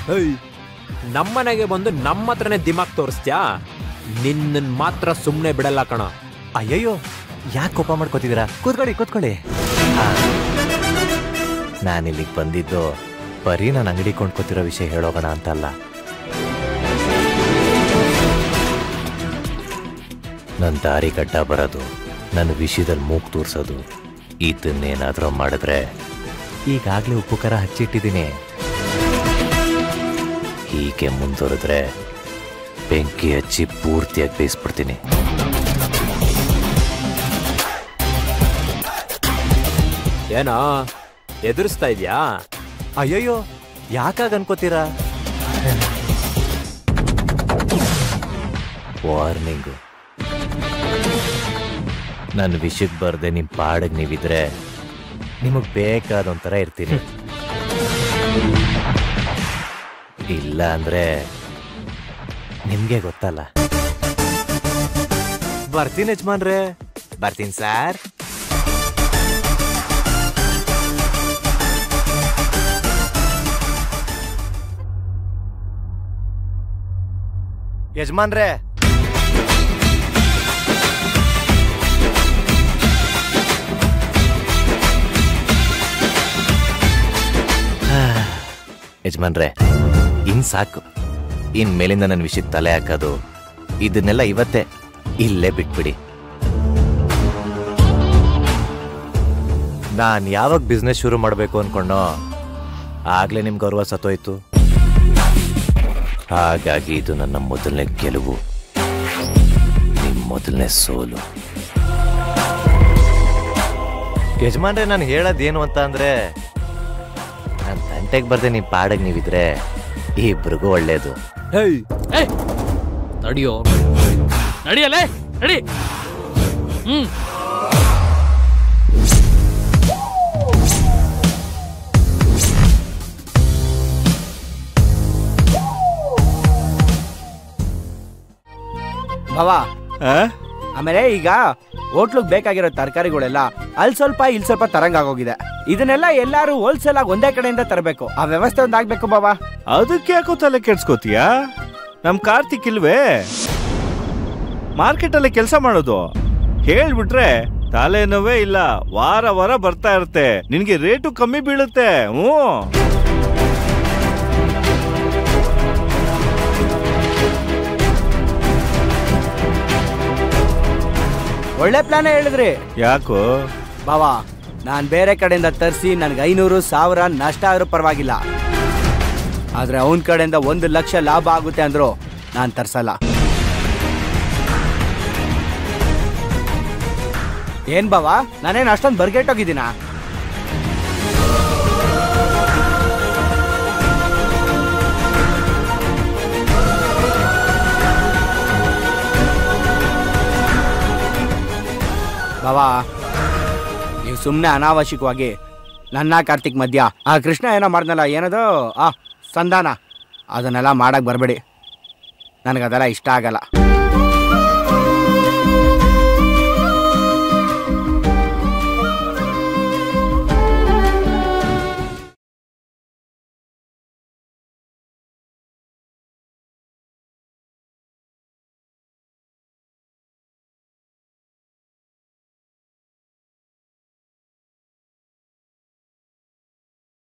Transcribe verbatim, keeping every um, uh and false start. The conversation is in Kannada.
ನಮ್ಮನೆಗೆ ಬಂದು ನಮ್ಮ ಹತ್ರನೇ ದಿಮಾಗ್ ತೋರಿಸ್ತ್ಯಾ? ನಿನ್ನ ಮಾತ್ರ ಸುಮ್ಮನೆ ಬಿಡಲ್ಲ ಕಣ. ಅಯ್ಯಯ್ಯೋ, ಯಾಕೆ ಕೋಪ ಮಾಡ್ಕೋತಿದ್ದೀರಾ? ಕೂತ್ಕೊಳ್ಳಿ ಕೂತ್ಕೊಳ್ಳಿ. ನಾನಿಲ್ಲಿಗೆ ಬಂದಿದ್ದು ಬರೀ ನಾನು ಅಂಗಡಿ ಕೊಂಡ್ಕೊತಿರೋ ವಿಷಯ ಹೇಳೋಗೋಣ ಅಂತಲ್ಲ. ನನ್ನ ದಾರಿ ಗಡ್ಡ ಬರೋದು, ನನ್ನ ವಿಷಯದಲ್ಲಿ ಮೂಗು ತೋರಿಸೋದು, ಇದನ್ನೇನಾದರೂ ಮಾಡಿದ್ರೆ ಈಗಾಗಲೇ ಉಪ್ಪು ಖಾರ ಹಚ್ಚಿಟ್ಟಿದ್ದೀನಿ. ಹೀಗೆ ಮುಂದುವರೆದ್ರೆ ಬೆಂಕಿ ಹಚ್ಚಿ ಪೂರ್ತಿಯಾಗಿ ಬೇಯಿಸ್ಬಿಡ್ತೀನಿ. ಏನೋ ಎದುರಿಸ್ತಾ ಇದೆಯಾ? ಅಯ್ಯಯ್ಯೋ, ಯಾಕಾಗ ಅನ್ಕೋತೀರಾ? ವಾರ್ನಿಂಗು. ನನ್ನ ವಿಷಯಕ್ಕೆ ಬರ್ದೆ ನಿಮ್ಮ ಪಾಡಿಗೆ ನೀವಿದ್ರೆ ನಿಮಗೆ ಬೇಕಾದೊಂಥರ ಇರ್ತೀನಿ. ಇಲ್ಲ ಅಂದ್ರೆ ನಿಮ್ಗೆ ಗೊತ್ತಲ್ಲ. ಬರ್ತೀನಿ ಯಜಮಾನ್ರೆ, ಬರ್ತೀನಿ ಸಾರ್. ಯಜಮಾನ್ರೆ, ಯಜಮಾನ್ರೆ ಇನ್ ಸಾಕು. ಇನ್ ಮೇಲಿಂದ ನನ್ನ ವಿಷಯಕ್ಕೆ ತಲೆ ಹಾಕೋದು ಇದನ್ನೆಲ್ಲ ಇವತ್ತೇ ಇಲ್ಲೇ ಬಿಟ್ಬಿಡಿ. ನಾನು ಯಾವಾಗ ಬಿಸ್ನೆಸ್ ಶುರು ಮಾಡಬೇಕು ಅನ್ಕೊಂಡೋ ಆಗ್ಲೇ ನಿಮ್ ಗೌರವ ಸತ್ತೋಯ್ತು. ಹಾಗಾಗಿ ಇದು ನನ್ನ ಮೊದಲನೇ ಗೆಲುವು, ನಿಮ್ ಮೊದಲನೇ ಸೋಲು. ಯಜಮಾನ್ರೆ, ನಾನು ಹೇಳೋದೇನು ಅಂತ ಅಂದ್ರೆ, ನನ್ನ ತಂಟೆಗೆ ಬರ್ದೆ ನಿಮ್ ಪಾಡಗ್ ನೀವಿದ್ರೆ ಇಬ್ರಿಗೂ ಒಳ್ಳೇದು. ನಡಿಯೋ, ನಡಿಯಲ್ಲೇ ನಡಿ. ಹ್ಮ್ ಭವ, ಆಮೇಲೆ ಈಗ ಹೋಟ್ಲಿಗೆ ಬೇಕಾಗಿರೋ ತರಕಾರಿಗಳೆಲ್ಲ ಅಲ್ಲಿ ಸ್ವಲ್ಪ ಇಲ್ಲಿ ಸ್ವಲ್ಪ ತರಂಗಾಗೋಗಿದೆ. ಇದನ್ನೆಲ್ಲ ಎಲ್ಲಾರು ಹೋಲ್ಸೇಲ್ ಆಗಿ ಒಂದೇ ಕಡೆಯಿಂದ ತರಬೇಕು. ಆ ವ್ಯವಸ್ಥೆ ಒಂದ್ ಆಗ್ಬೇಕು ಬಾಬಾ. ಅದಕ್ಕೆ ಯಾಕೋ ತಲೆ ಕೆಡ್ಸ್ಕೋತೀಯ? ನಮ್ ಕಾರ್ತಿಕ್ ಇಲ್ವೇ ಮಾರ್ಕೆಟ್ ಅಲ್ಲಿ ಕೆಲಸ ಮಾಡೋದು? ಹೇಳ್ಬಿಟ್ರೆ ತಲೆನೋವೇ ಇಲ್ಲ, ವಾರ ವಾರ ಬರ್ತಾ ಇರುತ್ತೆ. ನಿನ್ಗೆ ರೇಟು ಕಮ್ಮಿ ಬೀಳುತ್ತೆ. ಹ್ಞೂ, ಒಳ್ಳೆ ಪ್ಲಾನ್ ಹೇಳಿದ್ರಿ. ಯಾಕೋ ಬಾವಾ, ನಾನ್ ಬೇರೆ ಕಡೆಯಿಂದ ತರಿಸಿ ನನ್ಗೆ ಐನೂರು ಸಾವಿರ ನಷ್ಟ ಆದ್ರೂ ಪರವಾಗಿಲ್ಲ. ಆದ್ರೆ ಅವನ್ ಕಡೆಯಿಂದ ಒಂದು ಲಕ್ಷ ಲಾಭ ಆಗುತ್ತೆ ಅಂದ್ರು ನಾನ್ ತರ್ಸಲ್ಲ. ಏನ್ ಬಾವಾ, ನಾನೇನ್ ಅಷ್ಟೊಂದು ಬರ್ಗೆಟ್ಟೋಗಿದ್ದೀನ? ಬಾವಾ, ನೀವು ಸುಮ್ಮನೆ ಅನಾವಶ್ಯಕವಾಗಿ ನನ್ನ ಕಾರ್ತಿಕ್ ಮಧ್ಯ ಆ ಕೃಷ್ಣ ಏನೋ ಮಾಡ್ದಲ್ಲ, ಏನದು ಆ ಸಂಧಾನ, ಅದನ್ನೆಲ್ಲ ಮಾಡಕ್ ಬರಬೇಡಿ. ನನಗದೆಲ್ಲ ಇಷ್ಟ ಆಗಲ್ಲ.